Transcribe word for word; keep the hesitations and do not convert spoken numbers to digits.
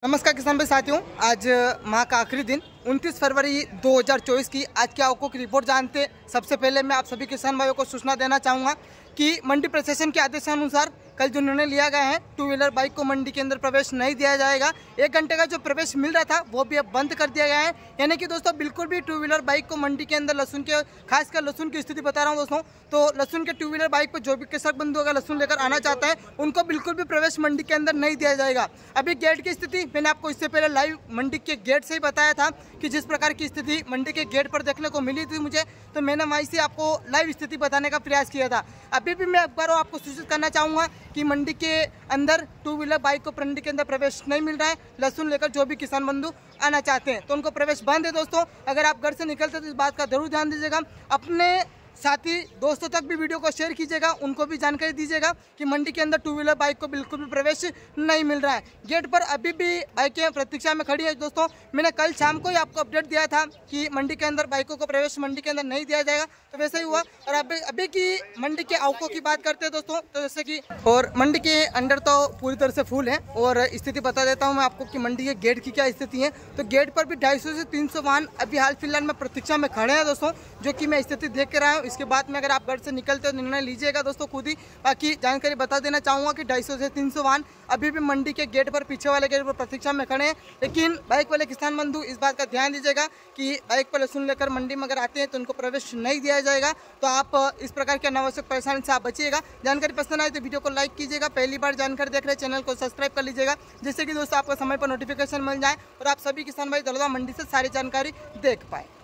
नमस्कार किसान भाई साथियों, आज माह का आखिरी दिन उनतीस फरवरी दो हज़ार चौबीस की आज के आवकों की रिपोर्ट जानते। सबसे पहले मैं आप सभी किसान भाइयों को सूचना देना चाहूँगा कि मंडी प्रशासन के आदेशानुसार कल जो निर्णय लिया गया है, टू व्हीलर बाइक को मंडी के अंदर प्रवेश नहीं दिया जाएगा। एक घंटे का जो प्रवेश मिल रहा था वो भी अब बंद कर दिया गया है। यानी कि दोस्तों बिल्कुल भी टू व्हीलर बाइक को मंडी के अंदर लहसुन के, खासकर लहसुन की स्थिति बता रहा हूँ दोस्तों, तो लहसुन के टू व्हीलर बाइक पर जो भी कृषक बंधु अगर लहसुन लेकर आना चाहता है उनको बिल्कुल भी प्रवेश मंडी के अंदर नहीं दिया जाएगा। अभी गेट की स्थिति मैंने आपको इससे पहले लाइव मंडी के गेट से ही बताया था कि जिस प्रकार की स्थिति मंडी के गेट पर देखने को मिली थी मुझे, तो मैंने वहीं से आपको लाइव स्थिति बताने का प्रयास किया था। अभी भी मैं एक बार आपको सूचित करना चाहूँगा कि मंडी के अंदर टू व्हीलर बाइक को मंडी के अंदर प्रवेश नहीं मिल रहा है। लहसुन लेकर जो भी किसान बंधु आना चाहते हैं तो उनको प्रवेश बंद है। दोस्तों अगर आप घर से निकलते तो इस बात का जरूर ध्यान दीजिएगा, अपने साथी दोस्तों तक भी वीडियो को शेयर कीजिएगा, उनको भी जानकारी दीजिएगा कि मंडी के अंदर टू व्हीलर बाइक को बिल्कुल भी प्रवेश नहीं मिल रहा है। गेट पर अभी भी बाइकें प्रतीक्षा में खड़ी है। दोस्तों मैंने कल शाम को ही आपको अपडेट दिया था कि मंडी के अंदर बाइकों को प्रवेश मंडी के अंदर नहीं दिया जाएगा, तो वैसे ही हुआ। और अभी अभी की मंडी के आवकों की बात करते हैं दोस्तों, तो जैसे कि और मंडी के अंदर तो पूरी तरह से फुल है। और स्थिति बता देता हूँ मैं आपको कि मंडी के गेट की क्या स्थिति है। तो गेट पर भी ढाई सौ से तीन सौ वाहन अभी हाल फिलहाल में प्रतीक्षा में खड़े हैं दोस्तों, जो कि मैं स्थिति देख के रहा हूँ। इसके बाद में अगर आप घर से निकलते हो निर्णय लीजिएगा दोस्तों खुद ही। बाकी जानकारी बता देना चाहूँगा कि ढाई सौ से तीन सौ वाहन अभी भी मंडी के गेट पर, पीछे वाले गेट पर प्रतीक्षा में खड़े हैं। लेकिन बाइक वाले किसान बंधु इस बात का ध्यान दीजिएगा कि बाइक पर लहसुन लेकर मंडी में अगर आते हैं तो उनको प्रवेश नहीं दिया जाएगा। तो आप इस प्रकार की अनावश्यक परेशानी से आप बचिएगा। जानकारी पसंद आए तो वीडियो को लाइक कीजिएगा, पहली बार जानकारी देख रहे चैनल को सब्सक्राइब कर लीजिएगा, जिससे कि दोस्तों आपको समय पर नोटिफिकेशन मिल जाए और आप सभी किसान भाई दलवा मंडी से सारी जानकारी देख पाए।